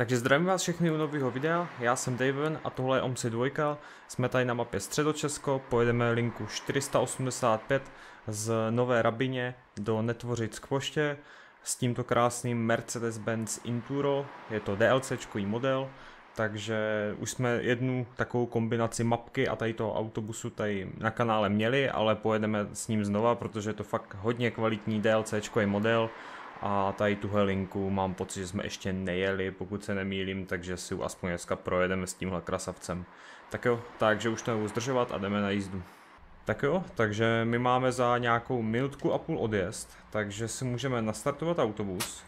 Takže zdravím vás všechny u nového videa, já jsem Daven a tohle je OMSI 2, jsme tady na mapě Středočesko, pojedeme linku 485 z Nové Rabyně do Netvořic k poště s tímto krásným Mercedes-Benz Inturo, je to DLCčkový model, takže už jsme jednu takovou kombinaci mapky a tady toho autobusu tady na kanále měli, ale pojedeme s ním znova, protože je to fakt hodně kvalitní DLCčkový model. A tady tuhle linku mám pocit, že jsme ještě nejeli, pokud se nemýlím, takže si ji aspoň dneska projedeme s tímhle krasavcem. Tak jo, takže už to nebudu zdržovat a jdeme na jízdu. Tak jo, takže my máme za nějakou minutku a půl odjezd, takže si můžeme nastartovat autobus.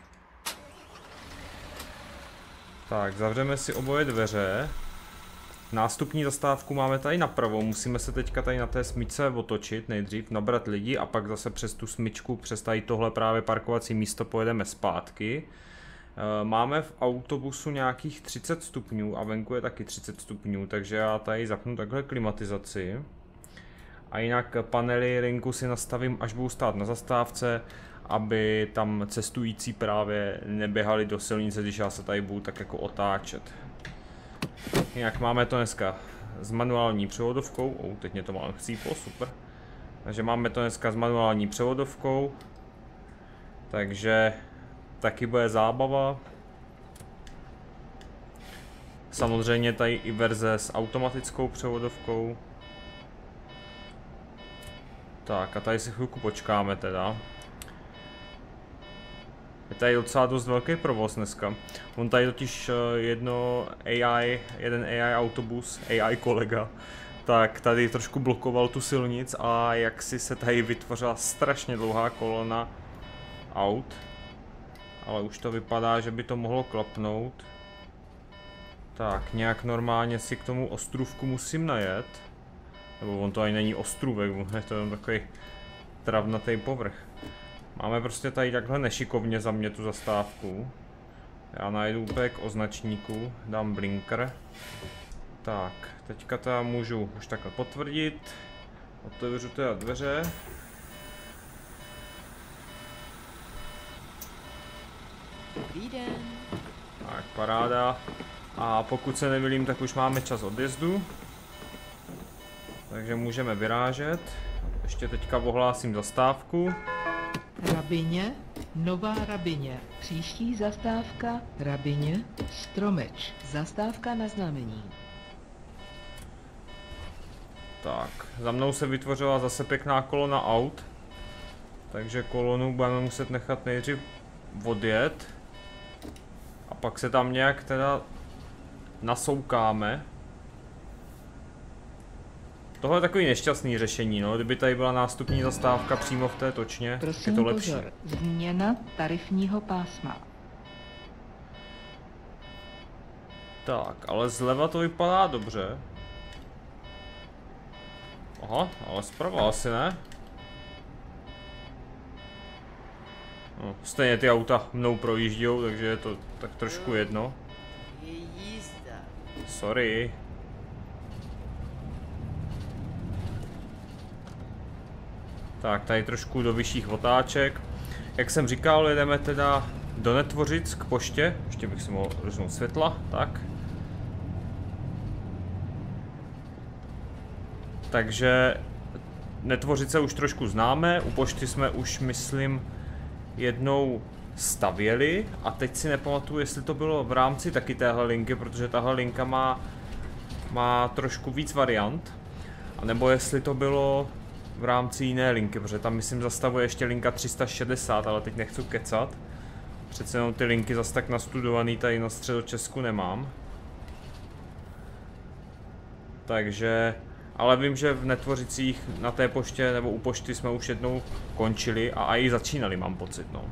Tak, zavřeme si oboje dveře. Nástupní zastávku máme tady napravo, musíme se teďka tady na té smyčce otočit nejdřív, nabrat lidi a pak zase přes tu smyčku, přes tady tohle právě parkovací místo pojedeme zpátky. Máme v autobusu nějakých 30 stupňů a venku je taky 30 stupňů, takže já tady zapnu takhle klimatizaci. A jinak panely linku si nastavím, až budu stát na zastávce, aby tam cestující právě neběhali do silnice, když já se tady budu tak jako otáčet. Jinak máme to dneska s manuální převodovkou, teď mě to mám chcíplo, super. Takže máme to dneska s manuální převodovkou, takže taky bude zábava. Samozřejmě tady i verze s automatickou převodovkou. Tak a tady si chvilku počkáme teda. Je tady docela dost velký provoz dneska. On tady totiž jeden AI autobus, AI kolega, tak tady trošku blokoval tu silnic a jak si se tady vytvořila strašně dlouhá kolona aut. Ale už to vypadá, že by to mohlo klapnout. Tak, nějak normálně si k tomu ostrůvku musím najet. Nebo on to ani není ostrůvek, je to jen takový travnatý povrch. Máme prostě tady takhle nešikovně za mě tu zastávku. Já najdu úplně k označníku, dám blinker. Tak, teďka teda můžu už takhle potvrdit. Otevřu teda dveře. Dobrý den. Tak, paráda. A pokud se nemýlím, tak už máme čas odjezdu. Takže můžeme vyrážet. Ještě teďka ohlásím zastávku. Rabyně, Nová Rabyně. Příští zastávka Rabyně, Stromeč. Zastávka na znamení. Tak, za mnou se vytvořila zase pěkná kolona aut. Takže kolonu budeme muset nechat nejdřív odjet. A pak se tam nějak teda nasoukáme. Tohle je takový nešťastný řešení, no. Kdyby tady byla nástupní zastávka přímo v té točně, prosím, je to lepší. pozor, změna tarifního pásma. Tak, ale zleva to vypadá dobře. Aha, ale zprava asi ne. No, stejně ty auta mnou projíždějou, takže je to tak trošku jedno. Sorry. Tak, tady trošku do vyšších otáček. Jak jsem říkal, jedeme teda do Netvořic k poště. Ještě bych si mohl rozhnout světla, tak. Takže Netvořice už trošku známe, u pošty jsme už, myslím, jednou stavěli a teď si nepamatuju, jestli to bylo v rámci taky téhle linky, protože tahle linka má trošku víc variant, a nebo jestli to bylo v rámci jiné linky, protože tam myslím zastavuje ještě linka 360, ale teď nechci kecat. Přece jenom ty linky zas tak nastudovaný tady na Středočesku nemám. Takže, ale vím, že v Netvořicích na té poště nebo u pošty jsme už jednou končili a i začínali, mám pocit, no.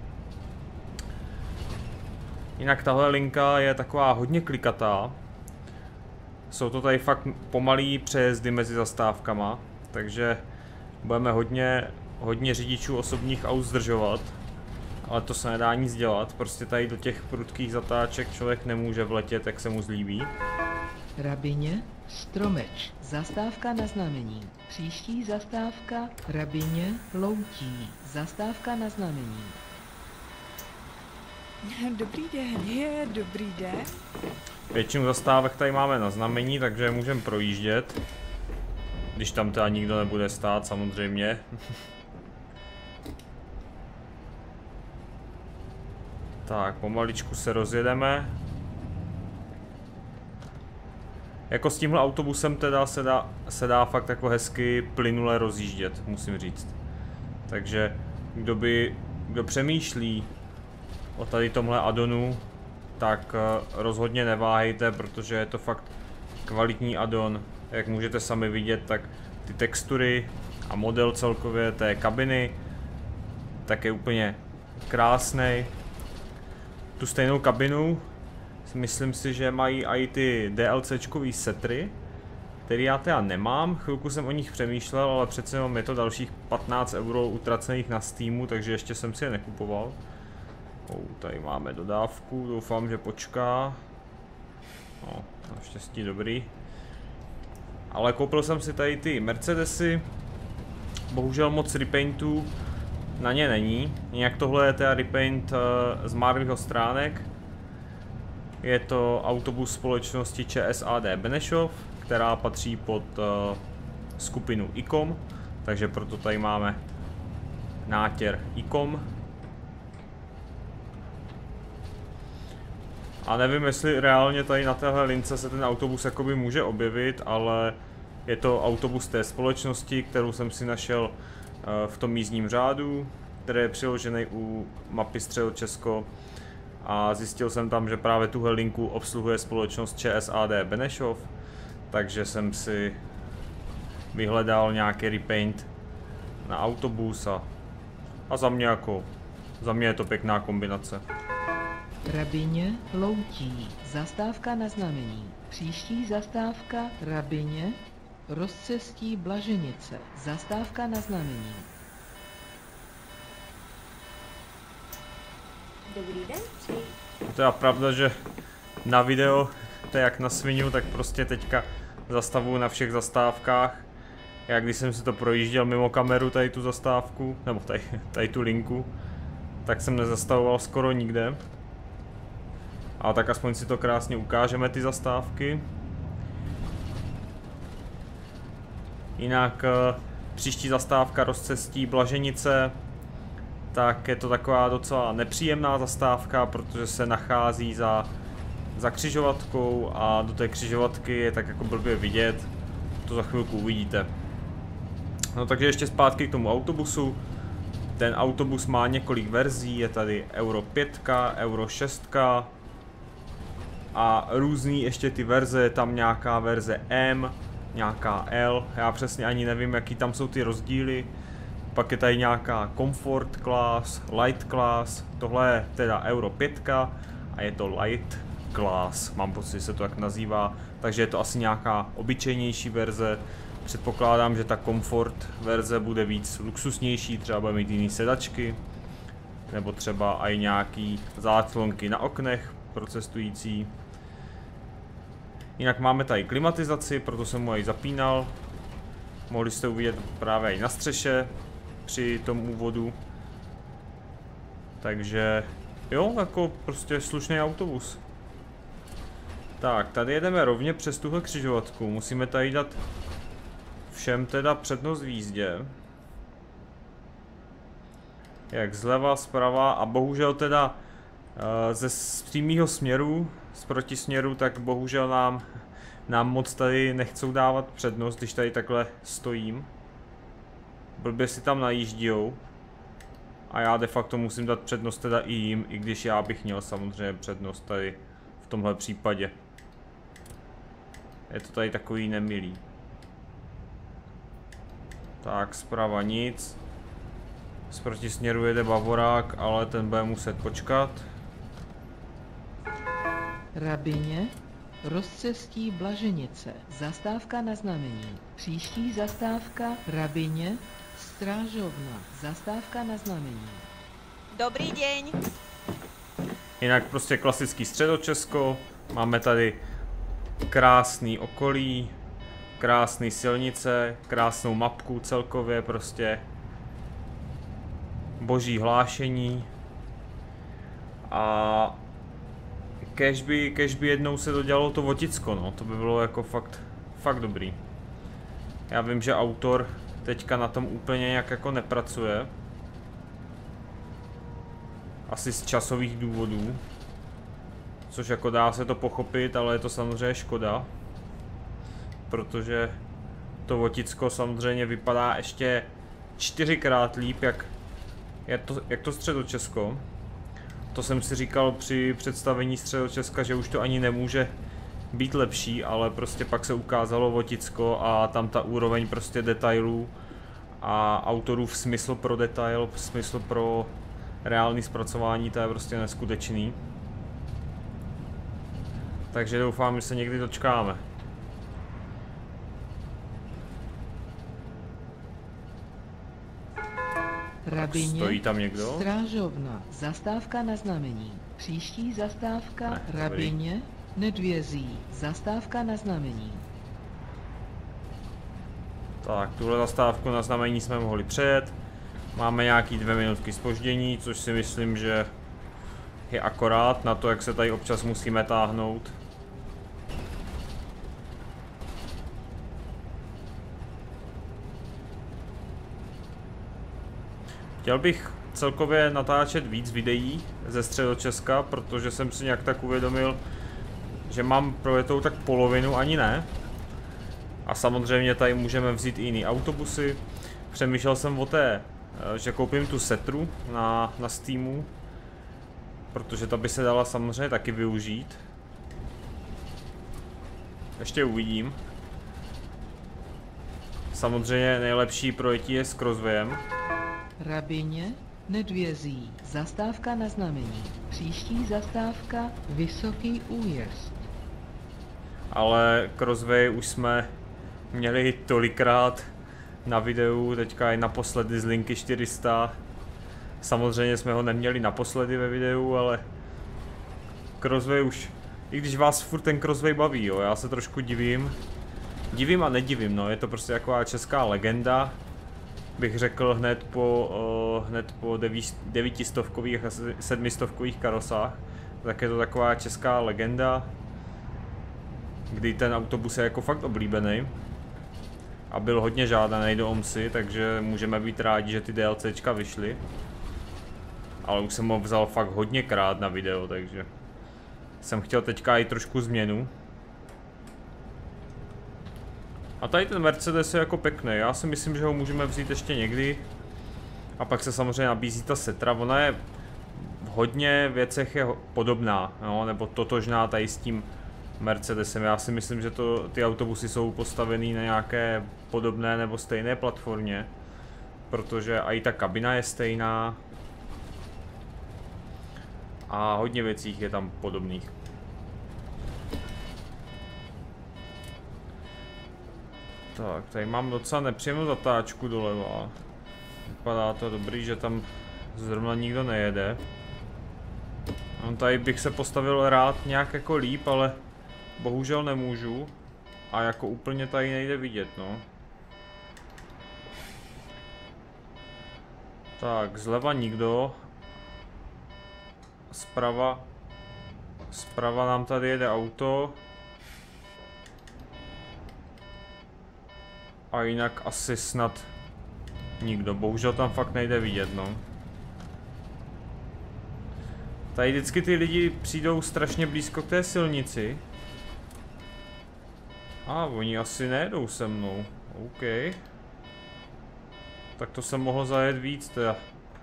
Jinak tahle linka je taková hodně klikatá. Jsou to tady fakt pomalý přejezdy mezi zastávkama, takže budeme hodně řidičů osobních aut zdržovat, ale to se nedá nic dělat, prostě tady do těch prudkých zatáček člověk nemůže vletět, jak se mu zlíbí. Rabyně, Stromeč. Zastávka na znamení. Příští zastávka Rabyně, Loutí. Zastávka na znamení. Dobrý den, dobrý den. Většinu zastávek tady máme na znamení, takže je můžeme projíždět. Když tam teda nikdo nebude stát, samozřejmě. Tak, pomaličku se rozjedeme. Jako s tímhle autobusem teda se dá fakt jako hezky plynule rozjíždět, musím říct. Takže kdo přemýšlí o tady tomhle addonu, tak rozhodně neváhejte, protože je to fakt kvalitní addon. Jak můžete sami vidět, tak ty textury a model celkově té kabiny tak je úplně krásný. Tu stejnou kabinu myslím si, že mají i ty DLCčkový setry, který já teda nemám. Chvilku jsem o nich přemýšlel, ale přece jenom je to dalších 15 € utracených na Steamu, takže ještě jsem si je nekupoval. Tady máme dodávku, doufám, že počká. No, naštěstí dobrý. Ale koupil jsem si tady ty Mercedesy. Bohužel moc repaintů na ně není. Nějak tohle je teda repaint z Marleyho stránek. Je to autobus společnosti ČSAD Benešov, která patří pod skupinu ICOM, takže proto tady máme nátěr ICOM. A nevím, jestli reálně tady na téhle lince se ten autobus jakoby může objevit, ale je to autobus té společnosti, kterou jsem si našel v tom jízdním řádu, který je přiložený u mapy Středočesko. A zjistil jsem tam, že právě tuhle linku obsluhuje společnost ČSAD Benešov, takže jsem si vyhledal nějaký repaint na autobus a za mě je to pěkná kombinace. Rabyně Loutí, zastávka na znamení. Příští zastávka Rabyně, rozcestí Blaženice, zastávka na znamení. Dobrý den, přeji. To je pravda, že na video, to je jak na svinu, tak prostě teďka zastavuju na všech zastávkách. Já když jsem si to projížděl mimo kameru, tady tu zastávku, nebo tady tu linku, tak jsem nezastavoval skoro nikde. Ale tak aspoň si to krásně ukážeme, ty zastávky. Jinak příští zastávka rozcestí Blaženice, tak je to taková docela nepříjemná zastávka, protože se nachází za křižovatkou a do té křižovatky je tak jako blbě vidět. To za chvilku uvidíte. No takže ještě zpátky k tomu autobusu. Ten autobus má několik verzí, je tady Euro 5, Euro 6 a různý ještě ty verze, je tam nějaká verze M, nějaká L, já přesně ani nevím, jaký tam jsou ty rozdíly. Pak je tady nějaká Comfort Class, Light Class, tohle je teda Euro 5 a je to Light Class, mám pocit, že se to tak nazývá, takže je to asi nějaká obyčejnější verze. Předpokládám, že ta Comfort verze bude víc luxusnější, třeba bude mít jiný sedačky, nebo třeba i nějaký záclonky na oknech pro cestující. Jinak máme tady klimatizaci, proto jsem mu ji zapínal. Mohli jste uvidět právě i na střeše při tom úvodu. Takže jo, jako prostě slušný autobus. Tak, tady jedeme rovně přes tuhle křižovatku, musíme tady dát všem teda přednost v jízdě. Jak zleva, zprava a bohužel teda z přímého směru, z protisměru, tak bohužel nám moc tady nechcou dávat přednost, když tady takhle stojím. Blbě si tam najíždějou. A já de facto musím dát přednost teda i jim, i když já bych měl samozřejmě přednost tady v tomhle případě. Je to tady takový nemilý. Tak, zprava nic. Z protisměru jede Bavorák, ale ten bude muset počkat. Rabyně, rozcestí Blaženice, zastávka na znamení. Příští zastávka Rabyně, Strážovna, zastávka na znamení. Dobrý deň. Jinak prostě klasický Středočesko. Máme tady krásný okolí, krásný silnice, krásnou mapku celkově prostě. Boží hlášení. A kež by jednou se dodělalo to Voticko, no, to by bylo jako fakt dobrý. Já vím, že autor teďka na tom úplně nějak jako nepracuje. Asi z časových důvodů. Což jako dá se to pochopit, ale je to samozřejmě škoda. Protože to Voticko samozřejmě vypadá ještě 4krát líp, jak to Středočesko. To jsem si říkal při představení Středočeska, že už to ani nemůže být lepší, ale prostě pak se ukázalo Voticko a tam ta úroveň prostě detailů a autorův smysl pro detail, smysl pro reálný zpracování, to je prostě neskutečný. Takže doufám, že se někdy dočkáme. Rabině, Stojí tam někdo? Strážovna, zastávka na znamení. Příští zastávka Ne, Rabině, Nedvězí, zastávka na znamení. Tak, tuhle zastávku na znamení jsme mohli přejet. Máme nějaký 2 minutky zpoždění, což si myslím, že je akorát na to, jak se tady občas musíme táhnout. Chtěl bych celkově natáčet víc videí ze Středočeska, protože jsem si nějak tak uvědomil, že mám projetou tak polovinu, ani ne. A samozřejmě tady můžeme vzít i jiný autobusy. Přemýšlel jsem o té, že koupím tu setru na Steamu, protože ta by se dala samozřejmě taky využít. Ještě uvidím. Samozřejmě nejlepší projetí je s Crosswayem. Rabině, Nedvězí, zastávka na znamení. Příští zastávka Vysoký Újezd. Ale Crossway už jsme měli tolikrát na videu, teďka i naposledy z linky 400. Samozřejmě jsme ho neměli naposledy ve videu, ale Crossway už, i když vás furt ten Crossway baví, jo, já se trošku divím. Divím a nedivím, no, je to prostě taková česká legenda. Bych řekl hned po 900 a 700 karosách. Tak je to taková česká legenda, kdy ten autobus je jako fakt oblíbený. A byl hodně žádaný do OMSI, takže můžeme být rádi, že ty DLCčka vyšly. Ale už jsem ho vzal fakt hodněkrát na video, takže jsem chtěl teďka i trošku změnu. A tady ten Mercedes je jako pěkný, já si myslím, že ho můžeme vzít ještě někdy. A pak se samozřejmě nabízí ta setra, ona je v hodně věcech je podobná, no, nebo totožná tady s tím Mercedesem. Já si myslím, že ty autobusy jsou postavený na nějaké podobné nebo stejné platformě. Protože i ta kabina je stejná. A hodně věcí je tam podobných. Tak, tady mám docela nepříjemnou zatáčku doleva. Vypadá to dobrý, že tam zrovna nikdo nejede. No, tady bych se postavil rád nějak jako líp, ale bohužel nemůžu. A jako úplně tady nejde vidět, no. Tak, zleva nikdo. Zprava nám tady jede auto. A jinak asi snad nikdo, bohužel tam fakt nejde vidět, no. Tady vždycky ty lidi přijdou strašně blízko k té silnici. A oni asi nejedou se mnou, OK. Tak to jsem mohl zajet víc teda.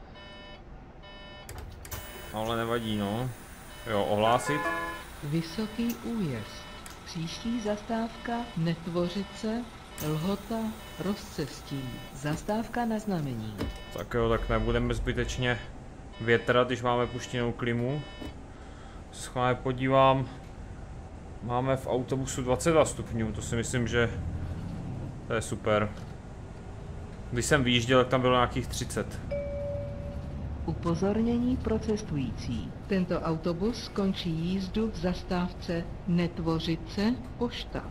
Ale nevadí, no. Jo, ohlásit. Vysoký Újezd. Příští zastávka Netvořice, Lhota, Rozcestí. Zastávka na znamení. Tak jo, tak nebudeme zbytečně větrat, když máme puštěnou klimu. Schválně podívám. Máme v autobusu 22 stupňů, to si myslím, že to je super. Když jsem vyjížděl, tak tam bylo nějakých 30. Upozornění pro cestující. Tento autobus skončí jízdu v zastávce Netvořice, Pošta.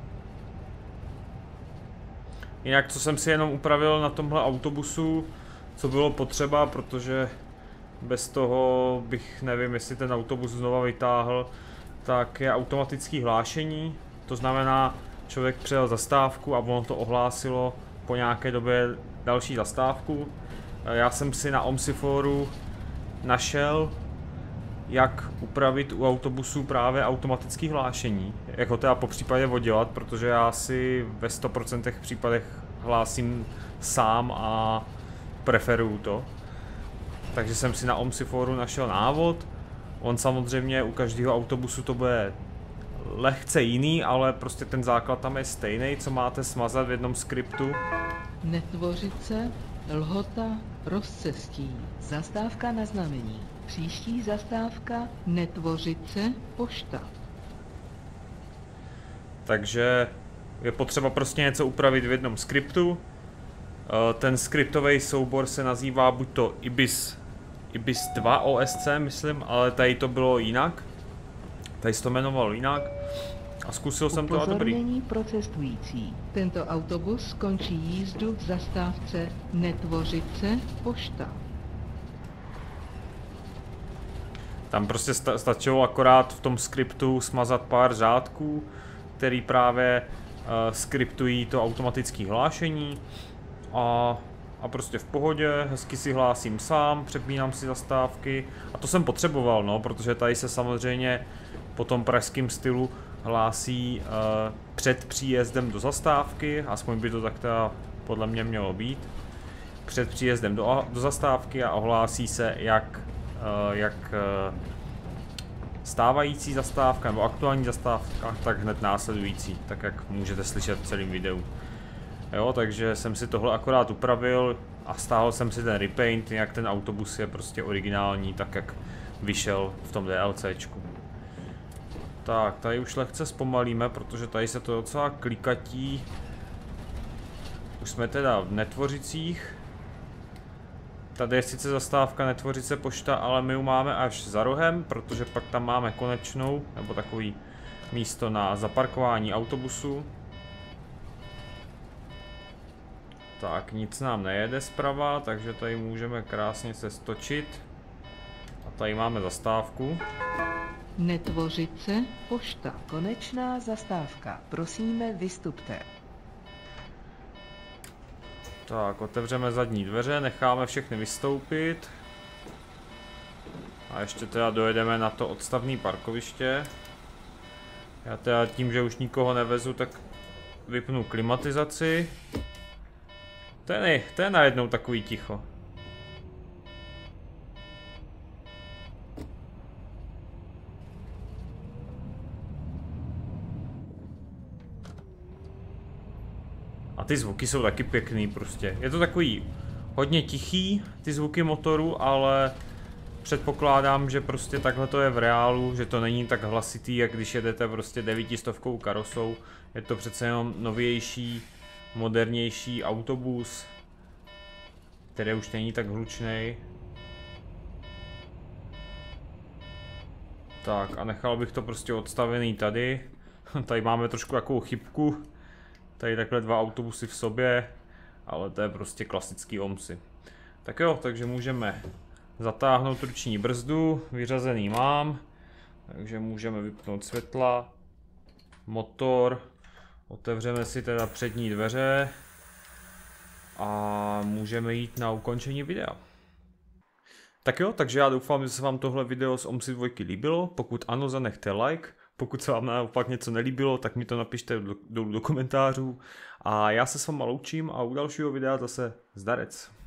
Jinak, co jsem si jenom upravil na tomhle autobusu, co bylo potřeba, protože bez toho bych nevím, jestli ten autobus znova vytáhl, tak je automatické hlášení. To znamená, člověk přijel zastávku a ono to ohlásilo po nějaké době další zastávku. Já jsem si na OMSI4 našel, jak upravit u autobusů právě automatické hlášení. Jak ho teda po případě oddělat, protože já si ve 100% případech hlásím sám a preferuju to. Takže jsem si na OMSI4 našel návod. On samozřejmě u každého autobusu to bude lehce jiný, ale prostě ten základ tam je stejný, co máte smazat v jednom skriptu. Netvořice, Lhota, rozcestí. Zastávka na znamení. Příští zastávka Netvořice, pošta. Takže je potřeba prostě něco upravit v jednom skriptu. Ten skriptový soubor se nazývá buď to IBIS 2 OSC, myslím, ale tady to bylo jinak. Tady se to jmenovalo jinak. A zkusil jsem to a dobrý. Upozornění pro cestující. Tento autobus končí jízdu v zastávce Netvořice, pošta. Tam prostě stačilo akorát v tom skriptu smazat pár řádků, který právě skriptují to automatické hlášení. A prostě v pohodě, hezky si hlásím sám, přepínám si zastávky. A to jsem potřeboval, no, protože tady se samozřejmě po tom pražském stylu hlásí před příjezdem do zastávky, aspoň by to tak teda podle mě mělo být. Před příjezdem do zastávky a ohlásí se jak stávající zastávka nebo aktuální zastávka, tak hned následující, tak jak můžete slyšet v celém videu. Jo, takže jsem si tohle akorát upravil a stáhl jsem si ten repaint, jak ten autobus je prostě originální, tak jak vyšel v tom DLCčku. Tak, tady už lehce zpomalíme, protože tady se to docela klikatí. Už jsme teda v Netvořicích. Tady je sice zastávka Netvořice pošta, ale my ji máme až za rohem, protože pak tam máme konečnou, nebo takový místo na zaparkování autobusu. Tak, nic nám nejede zprava, takže tady můžeme krásně se stočit. A tady máme zastávku. Netvořice, pošta. Konečná zastávka. Prosíme, vystupte. Tak, otevřeme zadní dveře, necháme všechny vystoupit. A ještě teda dojedeme na to odstavné parkoviště. Já teda tím, že už nikoho nevezu, tak vypnu klimatizaci. To je najednou takový ticho. A ty zvuky jsou taky pěkný prostě. Je to takový hodně tichý, ty zvuky motoru, ale předpokládám, že prostě takhle to je v reálu, že to není tak hlasitý, jak když jedete prostě 900 karosou. Je to přece jenom novější, modernější autobus, který už není tak hlučnej. Tak a nechal bych to prostě odstavený tady. Tady máme trošku takovou chybku. Tady takhle dva autobusy v sobě, ale to je prostě klasický OMSI. Tak jo, takže můžeme zatáhnout ruční brzdu, vyřazený mám, takže můžeme vypnout světla, motor, otevřeme si teda přední dveře a můžeme jít na ukončení videa. Tak jo, takže já doufám, že se vám tohle video z OMSI 2 líbilo, pokud ano, zanechte like. Pokud se vám naopak něco nelíbilo, tak mi to napište dolů do komentářů. A já se s váma loučím a u dalšího videa zase zdarec.